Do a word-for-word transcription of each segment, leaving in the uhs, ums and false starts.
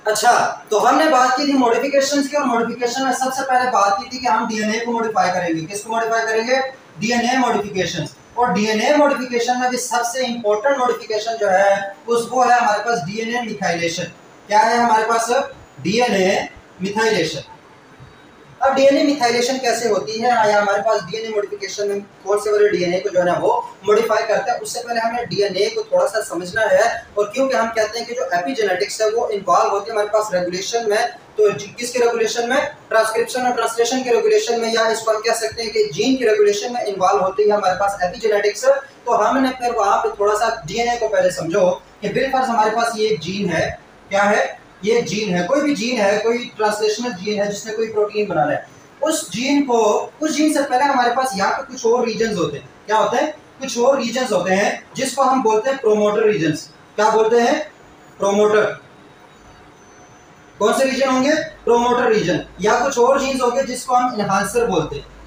अच्छा, तो हमने बात की थी मॉडिफिकेशंस की, और मॉडिफिकेशन में सबसे पहले बात की थी कि हम डीएनए को मॉडिफाई करेंगे। किसको मॉडिफाई करेंगे? DNA modifications. और डीएनए मॉडिफिकेशन में भी सबसे इंपॉर्टेंट मॉडिफिकेशन जो है उस वो है हमारे पास डीएनए मिथाइलेशन। क्या है हमारे पास? DNA methylation. अब डीएनए मिथाइलेशन कैसे होती है, या हमारे पास डीएनए मॉडिफिकेशन में कौन से वाले डीएनए को जो है ना वो मॉडिफाई करते हैं, उससे पहले हमें डीएनए को थोड़ा सा समझना है। और क्योंकि हम कहते हैं कि जो एपिजेनेटिक्स है वो इन्वॉल्व होती है हमारे पास रेगुलेशन में, तो किसके रेगुलेशन में? ट्रांसक्रिप्शन और ट्रांसलेशन के रेगुलेशन में, या इसको हम कह सकते हैं कि जीन की रेगुलेशन में इन्वॉल्व होती है हमारे पास एपिजेनेटिक्स। तो हमने फिर वहां पे थोड़ा सा डीएनए को पहले समझो कि बिलफर्ज हमारे पास ये एक जीन है। क्या है? ये जीन है, कोई भी जीन है, कोई ट्रांसलेशनल जीन है जिसने कोई प्रोटीन बनाना है। उस जीन को, उस जीन से पहले हमारे पास यहाँ पे कुछ और रीजन्स होते हैं। क्या होते हैं? कुछ और रीजन्स होते हैं जिसको हम बोलते हैं प्रोमोटर रीजन्स। क्या बोलते हैं? प्रोमोटर। कौन से रीजन होंगे? Promoter region. या कुछ और जीन्स होंगे जिसको हम इनहांसर बोलते हैं,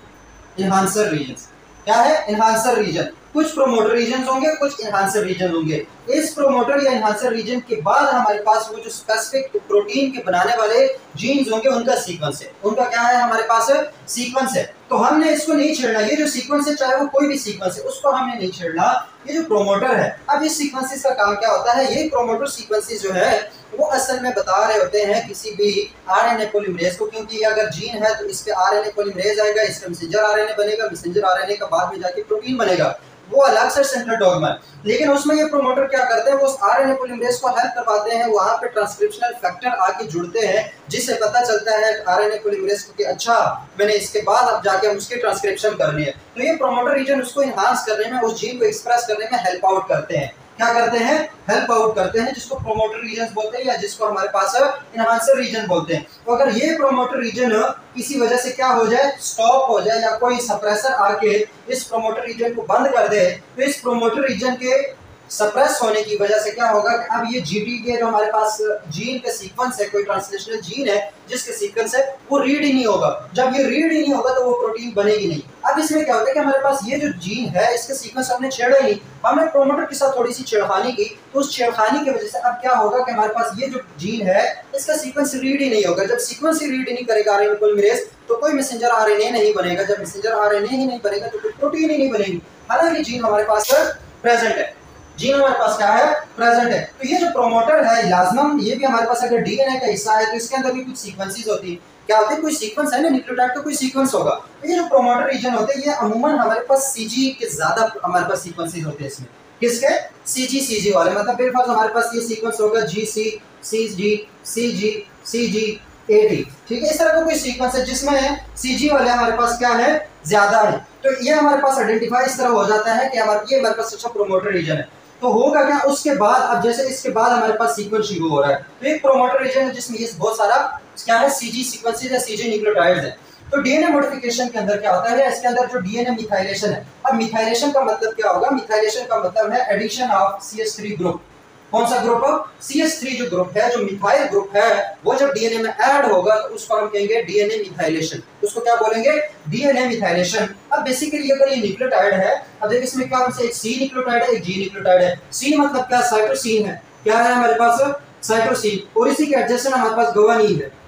इनहांसर रीजन्स। क्या है? Enhancer region. कुछ प्रोमोटर रीजन होंगे, कुछ इनहांसर रीजन होंगे। इस प्रोमोटर या इनहांसर रीजन के बाद हमारे पास वो जो स्पेसिफिक प्रोटीन के बनाने वाले जीन्स होंगे उनका सीक्वेंस है। उनका क्या है हमारे पास? सीक्वेंस है। तो हमने इसको नहीं छेड़ना। ये जो सीक्वेंस है, चाहे वो कोई भी सीक्वेंस है, उसको हमने नहीं छेड़ना। ये जो प्रोमोटर है, अब इस सीक्वेंसेस का काम क्या होता है? ये प्रोमोटर सीक्वेंसेस जो है वो असल में बता रहे होते हैं किसी भी आरएनए पॉलीमरेज को, क्योंकि अगर जीन है तो इसके आरएनए पॉलीमरेज आएगा, इसका मैसेंजर आरएनए बनेगा, मैसेंजर आरएनए का बाद में जाके प्रोटीन बनेगा, वो अलग से सेंट्रल डॉग्मा है। लेकिन उसमें ये प्रोमोटर क्या करते हैं? वो उस आरएनए पॉलीमरेज को हेल्प करवाते हैं, वहां पे ट्रांसक्रिप्शनल फैक्टर आके जुड़ते हैं, जिससे पता चलता है आरएनए पॉलीमरेज को कि अच्छा मैंने इसके बाद अब जाके हम उसकी ट्रांसक्रिप्शन करनी है। तो ये प्रोमोटर रीजन उसको इनहांस करने में, उस जीन को एक्सप्रेस करने में हेल्प आउट करते हैं। क्या करते हैं? हेल्प आउट करते हैं, जिसको प्रोमोटर रीजन बोलते हैं, या जिसको हमारे पास इनहांसर रीजन बोलते हैं। तो अगर ये प्रोमोटर रीजन किसी वजह से क्या हो जाए? स्टॉप हो जाए, या कोई सप्रेसर आके इस प्रोमोटर रीजन को बंद कर दे, तो इस प्रोमोटर रीजन के सप्रेस होने की वजह से क्या होगा कि अब ये जीटी के जो हमारे पास जीन का सीक्वेंस है, कोई ट्रांसलेशनल जीन है जिसके सीक्वेंस है, वो रीड ही नहीं होगा। जब ये रीड ही नहीं होगा तो वो प्रोटीन बनेगी नहीं। अब इसमें क्या होता है कि हमारे पास ये जो जीन है इसके सीक्वेंस हमने छेड़ा ही नहीं, हमने प्रोमोटर के साथ थोड़ी सी छेड़खानी की, तो उस छेड़खानी की वजह से अब क्या होगा कि हमारे पास ये जो जीन है इसका सीक्वेंस रीड ही नहीं होगा। जब सीक्वेंस ही रीड नहीं करेगा आरएनए पॉलीमरेज, तो कोई मैसेंजर आरएनए नहीं बनेगा। जब मैसेंजर आरएनए ही नहीं बनेगा तो कोई प्रोटीन ही नहीं बनेगी। हालांकि जीन हमारे पास प्रेजेंट है, जीन हमारे पास क्या है? प्रेजेंट है। तो ये जो प्रोमोटर है लाजमन, ये भी हमारे पास अगर डीएनए का हिस्सा है तो इसके अंदर भी कुछ सीक्वेंसेस होती है। क्या होती है? कोई सीक्वेंस है ना, न्यूक्लियोटाइड का कोई सीक्वेंस होगा। तो ये जो प्रोमोटर रीजन होते हैं ये अमूमन हमारे पास सीजी के ज्यादा हमारे पास सीक्वेंसेस होते हैं इसमें। किसके? सीजी सीजी वाले। मतलब फिर हमारे पास ये सीक्वेंस होगा जी सी सी जी सी जी सी जी ए टी। ठीक है, इस तरह का कोई सीक्वेंस है जिसमें सीजी वाले हमारे पास क्या है? ज्यादा है। तो ये हमारे पास आइडेंटिफाई इस तरह हो जाता है कि हमारे ये हमारे पास अच्छा प्रोमोटर रीजन है। तो होगा क्या उसके बाद? अब जैसे इसके बाद हमारे पास सीक्वेंस शुरू हो रहा है, तो एक प्रोमोटर रीजन है जिसमें ये बहुत सारा क्या है? सीजी सीक्वेंसेस या सीजी न्यूक्लियोटाइड्स है। तो डीएनए मॉडिफिकेशन के अंदर क्या होता है? इसके अंदर जो डीएनए मिथाइलेशन है। अब मिथाइलेशन का मतलब क्या होगा? मिथाइलेशन का मतलब है addition of C H three group. कौन सा ग्रुप? सी एच थ्री जो ग्रुप है, जो मिथाइल ग्रुप है, वो जब डीएनए में ऐड होगा तो उसको हम कहेंगे डीएनए मिथाइलेशन। उसको क्या बोलेंगे? DNA methylation. अब बेसिकली अगर ये न्यूक्लियोटाइड है, अब देखिए इसमें क्या है? एक सी न्यूक्लियोटाइड है, एक जी न्यूक्लियोटाइड है। सी मतलब क्या? साइटोसिन है। क्या है हमारे पास? साइटोसिन। और इसी के एडजेसेंट हमारे पास गुआनिन है।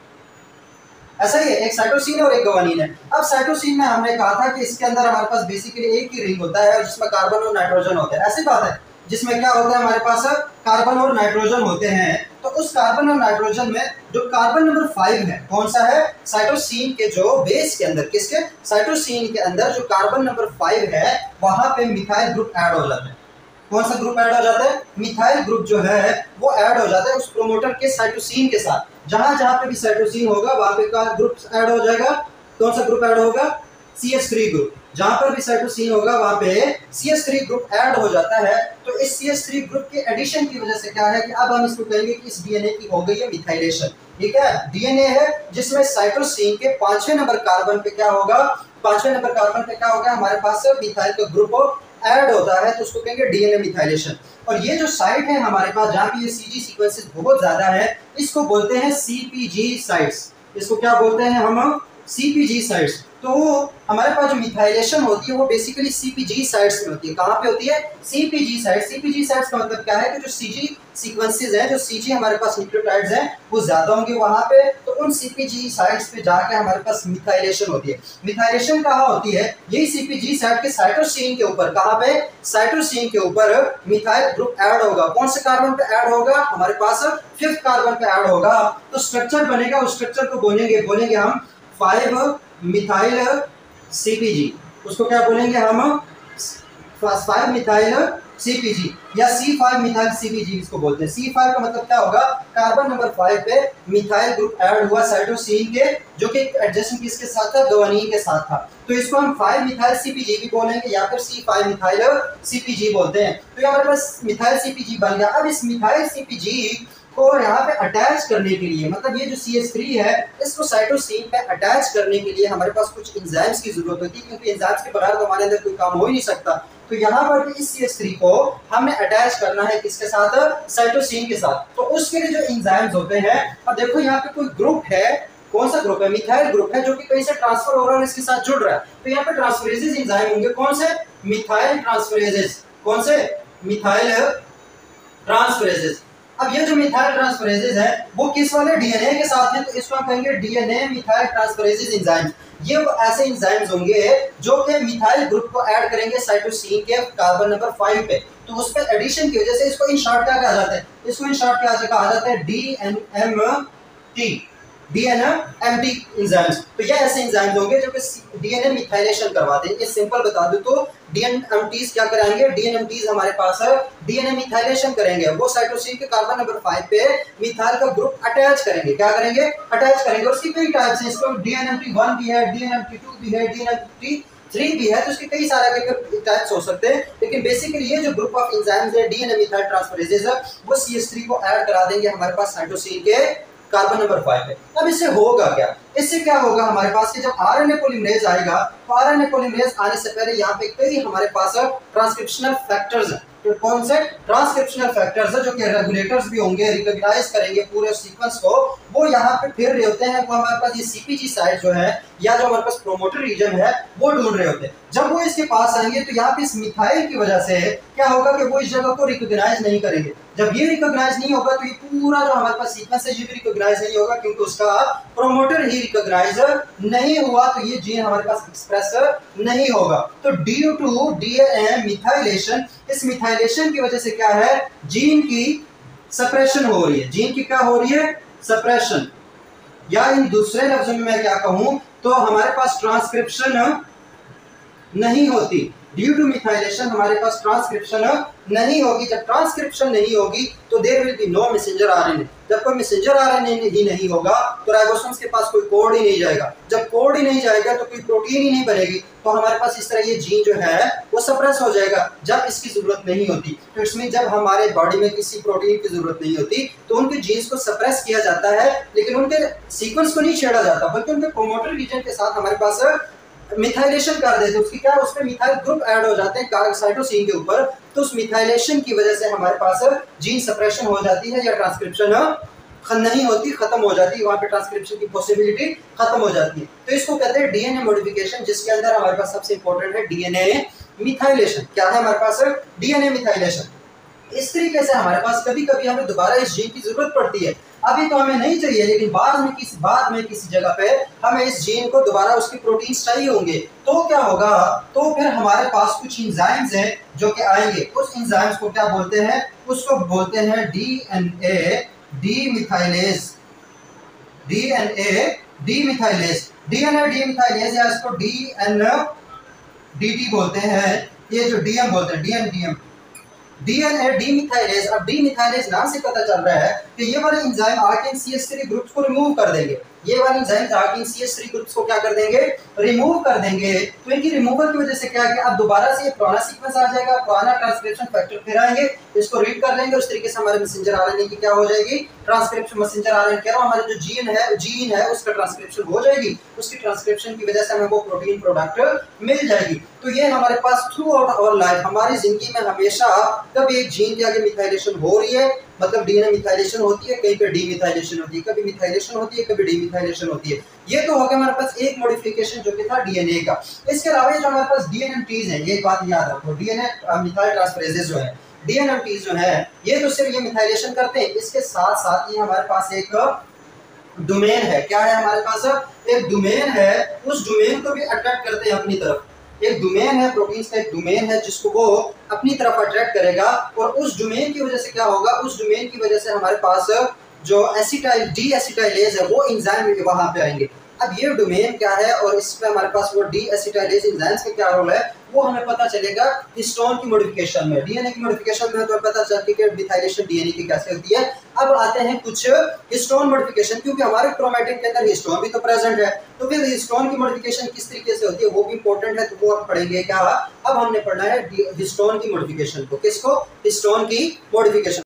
ऐसा ही है, एक साइटोसिन और एक गुआनिन है। अब साइटोसिन में हमने कहा था कि इसके अंदर हमारे पास बेसिकली एक ही रिंग होता है जिसमें कार्बन और नाइट्रोजन होते हैं। ऐसी बात है, जिसमें क्या होता है हमारे पास? कार्बन और नाइट्रोजन होते हैं। तो उस कार्बन और नाइट्रोजन में जो कार्बन नंबर फाइव है, कौन सा है? साइटोसिन के जो बेस के अंदर, किसके? साइटोसिन के अंदर जो कार्बन नंबर फाइव है वहां पे मिथाइल ग्रुप ऐड हो जाता है। कौन सा ग्रुप ऐड हो जाता है? मिथाइल ग्रुप जो है वो ऐड हो जाता है उस प्रोमोटर के साइटोसिन के साथ। जहां जहां पे भी साइटोसिन होगा वहां पे का ग्रुप ऐड हो जाएगा। कौन सा ग्रुप ऐड होगा? C H three group. जहां पर भी साइटोसिन होगा वहां पे C H three group add हो जाता है। तो इस सी एच थ्री ग्रुप के एडिशन की वजह से क्या है कि अब हम इसको कहेंगे कि इस डीएनए की हो गई है मिथाइलेशन। ठीक है, डीएनए है जिसमें साइटोसिन के पांचवें नंबर कार्बन पे क्या होगा? पांचवें नंबर कार्बन पे क्या होगा? हमारे पास मिथाइल का ग्रुप ऐड होता है, तो उसको कहेंगे डीएनए मिथाइलेशन। और ये जो साइट है हमारे पास जहां पे ये सीजी सीक्वेंसेस बहुत ज्यादा है, इसको बोलते हैं सीपीजी साइट्स। इसको क्या बोलते हैं हम? सीपीजी साइट्स। तो हमारे पास जो मिथाइलेशन होती है वो बेसिकली सीपीजी साइट्स में होती है। कहाँ पे होती है? सीपीजी साइट। सीपीजी साइट्स का मतलब क्या है कि जो सीजी सीक्वेंसेस है, जो सीजी हमारे पास न्यूक्लियोटाइड्स हैं वो ज्यादा होंगे वहां पे, तो उन सीपीजी साइट्स पे जाके हमारे पास मिथाइलेशन होती है। मिथाइलेशन कहाँ होती है? यही सीपीजी साइट के साइटोसिन के ऊपर। कहाँ पे? साइटोसिन के ऊपर मिथाइल ग्रुप ऐड होगा। कौन से कार्बन पे ऐड होगा? हमारे पास फिफ्थ कार्बन पे ऐड होगा। तो स्ट्रक्चर बनेगा, उस स्ट्रक्चर को बोलेंगे बोलेंगे हम फाइव मिथाइल सीपीजी। उसको क्या बोलेंगे हम? फाइव मिथाइल सीपीजी या सी फाइव मिथाइल सीपीजी इसको बोलते हैं। सी फाइव का मतलब क्या होगा? कार्बन नंबर फाइव पे मिथाइल ग्रुप ऐड हुआ साइटोसिन के, जो कि एडजेसेंट किसके साथ था? गुआनिन के साथ था। तो इसको हम फाइव मिथाइल सीपीजी भी बोलेंगे या फिर सी फाइव मिथाइल सीपीजी बोलते हैं। तो हमारे पास मिथाइल सीपीजी बन गया। अब इस मिथाइल सीपीजी को यहाँ पे अटैच करने के लिए, मतलब ये जो सी एच थ्री है इसको साइटोसिन पे अटैच करने के लिए हमारे पास कुछ एंजाइम्स की जरूरत होती है, क्योंकि एंजाइम्स के बगैर तो हमारे अंदर कोई काम हो ही नहीं सकता। तो यहाँ पर इस सी एच थ्री को हमने अटैच करना है किसके साथ? साइटोसिन के साथ। तो उसके लिए जो एंजाइम्स होते हैं, अब देखो यहाँ पे कोई ग्रुप है, कौन सा ग्रुप है? मिथाइल ग्रुप है, जो कि कहीं से ट्रांसफर हो रहा है और इसके साथ जुड़ रहा है। तो यहाँ पे ट्रांसफरेजेस एंजाइम होंगे। कौन से? Methyl transferases. कौन से? Methyl transferases. अब ये जो मिथाइल ट्रांसफरेजेस है वो किस वाले? डीएनए के साथ है, तो इसको हम कहेंगे डीएनए मिथाइल ट्रांसफरेजेस एंजाइम। ये वो ऐसे एंजाइम्स होंगे जो कि मिथाइल ग्रुप को ऐड करेंगे साइटोसिन के कार्बन नंबर फाइव पे। तो उस पे एडिशन की वजह से इसको इन शॉर्ट क्या कहा जाता है? इसको इन शॉर्ट क्या कहा जाता है? डीएनएमटी। DNMT enzymes. तो ये ऐसे एंजाइम्स होंगे जो कि डीएनए मिथाइलेशन करवाते हैं। ये सिंपल बता दूं तो डीएनएमटीज क्या कराएंगे? डीएनएमटीज हमारे पास है डीएनए मिथाइलेशन करेंगे। वो साइटोसिन के कार्बन नंबर फाइव पे मिथाइल का ग्रुप अटैच करेंगे। क्या करेंगे? अटैच करेंगे। और उसकी कई टाइप्स हैं। इसको डीएनएमटी वन भी है, डीएनएमटी टू भी है, डीएनएमटी थ्री भी है, तो इसके कई सारे टाइप्स हो सकते हैं। लेकिन बेसिकली ये जो ग्रुप ऑफ एंजाइम्स है डीएनए मिथाइल ट्रांसफरेजेस है वो सी एच थ्री को ऐड करा देंगे हमारे पास साइटोसिन के कार्बन नंबर फाइव है। अब इससे होगा क्या? इससे क्या होगा हमारे पास कि जब आरएनए पॉलीमरेज आएगा तो आरएनए पॉलीमरेज आने से पहले यहाँ पे कई हमारे पास ट्रांसक्रिप्शनल फैक्टर्स हैं। तो कौन से? ट्रांसक्रिप्शनल फैक्टर्स है जो कि रेगुलेटर्स भी होंगे, रिकॉग्नाइज करेंगे पूरे सीक्वेंस को। वो यहाँ पे फिर रहे होते हैं। वो हमारे पास ये सीपीजी साइट जो है या जो हमारे पास प्रोमोटर रीजन है वो ढूंढ रहे होते हैं। जब वो इसके पास आएंगे तो यहाँ पे इस मिथाइल की वजह से क्या होगा कि वो इस जगह को रिकॉग्नाइज नहीं करेंगे। जब ये रिकॉग्नाइज नहीं होगा तो ये पूरा जो हमारे पास सीक्वेंस है ये भी रिकॉग्नाइज नहीं होगा, क्योंकि उसका प्रोमोटर ही रिकॉग्नाइज नहीं हुआ, तो ये जीन हमारे पास एक्सप्रेस नहीं होगा। तो ड्यू टू डीएनए मिथाइलेशन, इस मिथाइलेशन की वजह से क्या है? जीन की सप्रेशन हो रही है। जीन की क्या हो रही है? सप्रेशन। या इन दूसरे लफ्जों में मैं क्या कहूं तो हमारे पास ट्रांसक्रिप्शन नहीं होती। ड्यू टू मिथाइलेशन हमारे पास ट्रांसक्रिप्शन नहीं होगी। जब ट्रांसक्रिप्शन नहीं होगी तो there will be no messenger RNA. जब कोई मैसेंजर आरएनए ही नहीं होगा तो राइबोसोम्स के पास कोई कोड ही नहीं जाएगा। जब कोड ही नहीं जाएगा तो कोई प्रोटीन ही नहीं बनेगी। तो हमारे पास इस तरह ये जीन जो है वो सप्रेस हो जाएगा जब इसकी जरूरत नहीं होती। तो इसमें जब हमारे बॉडी में किसी प्रोटीन की जरूरत नहीं होती तो उनके जीन्स को सप्रेस किया जाता है, लेकिन उनके सीक्वेंस को नहीं छेड़ा जाता, बल्कि उनके प्रोमोटर रीजन के साथ हमारे पास मिथाइलेशन कर देते हैं। उसकी क्या? उसमें मिथाइल ग्रुप ऐड हो जाते हैं साइटोसिन के ऊपर। तो उस मिथाइलेशन की वजह से हमारे पास जीन सप्रेशन हो जाती है या ट्रांसक्रिप्शन नहीं होती, खत्म हो जाती है। वहां पे ट्रांसक्रिप्शन की पॉसिबिलिटी खत्म हो जाती है। तो इसको कहते हैं डीएनए मॉडिफिकेशन, जिसके अंदर हमारे पास सबसे इंपॉर्टेंट है डीएनए मिथाइलेशन। क्या है हमारे पास? DNA methylation. इस तरीके से हमारे पास कभी कभी हमें दोबारा इस जीन की जरूरत पड़ती है। अभी तो हमें नहीं चाहिए, लेकिन बाद में किसी बाद में किसी जगह पे हमें इस जीन को दोबारा उसके प्रोटीन चाहिए होंगे। तो क्या होगा? तो फिर हमारे पास कुछ एंजाइम्स हैं जो कि आएंगे। उस एंजाइम्स को क्या बोलते हैं? उसको बोलते हैं DNA demethylase. DNA demethylase DNA demethylase या इसको डीएनडीटी बोलते हैं। ये जो डीएम बोलते हैं डीएनडीएम डीएनए डीमिथाइलेज। अब डीमिथाइलेज नाम से पता चल रहा है कि ये वाले एंजाइम आके सी एच थ्री ग्रुप्स को रिमूव कर देंगे। ये वाले एंजाइम आके सी एच थ्री ग्रुप्स को क्या कर देंगे? रिमूव कर देंगे। तो इनकी रिमूवल की वजह से क्या है कि अब दोबारा से ये पुराना सीक्वेंस आ जाएगा, पुराना ट्रांसक्रिप्शन फैक्टर फिर आएंगे, इसको रीड कर लेंगे। उस तरीके से हमारे मैसेंजर आरएनए की क्या हो जाएगी? ट्रांसक्रिप्शन। मैसेंजर आरएनए कह रहा हूं हमारा जो जीन है जीन है उसका ट्रांसक्रिप्शन हो जाएगी। उसकी ट्रांसक्रिप्शन की वजह से हमें वो प्रोटीन प्रोडक्ट मिल जाएगी। तो ये हमारे पास थ्रू आउट आवर लाइफ, हमारी जिंदगी में हमेशा कभी एक जीन के आगे मिथाइलेशन हो रही है मतलब डीएनए मिथाइलेशन होती है, कहीं पे डीमिथाइलेशन होती है, कभी मिथाइलेशन होती है, कभी डीमिथाइलेशन होती है। ये तो हो गया हमारे पास एक मॉडिफिकेशन जो कि था डीएनए का। इसके अलावा जो हमारे पास डीएनएमटीज है, ये बात याद रखो, डीएनए मिथाइल ट्रांसफरेजेस जो है, डीएनएमटीज जो है ये तो सिर्फ ये मिथाइलेशन करते हैं, इसके साथ साथ ये हमारे पास एक डोमेन है। क्या है हमारे पास? एक डोमेन है, उस डोमेन को भी अट्रैक्ट करते हैं अपनी तरफ। एक डोमेन है, प्रोटीन्स का एक डोमेन है जिसको वो अपनी तरफ अट्रैक्ट करेगा, और उस डोमेन की वजह से क्या होगा, उस डोमेन की वजह से हमारे पास जो एसिटाइल डी एसिटाइलेज है वो एंजाइम वहां पे आएंगे। अब ये डोमेन क्या है और इसमें हमारे पास वो डी एसिटाइलेज एंजाइम्स का क्या रोल है वो हमें पता चलेगा हिस्टोन की मॉडिफिकेशन में। डीएनए की मॉडिफिकेशन में तो पता चलती है कि मिथाइलेशन डीएनए की कैसे होती है। अब आते हैं कुछ हिस्टोन मॉडिफिकेशन, क्योंकि हमारे क्रोमैटिन के अंदर हिस्टोन भी तो प्रेजेंट है, तो फिर हिस्टोन की मॉडिफिकेशन किस तरीके से होती है वो भी इंपॉर्टेंट है, तो वो हम पढ़ेंगे। क्या अब हमने पढ़ना है हिस्टोन की मॉडिफिकेशन को, किसको? हिस्टोन की मॉडिफिकेशन।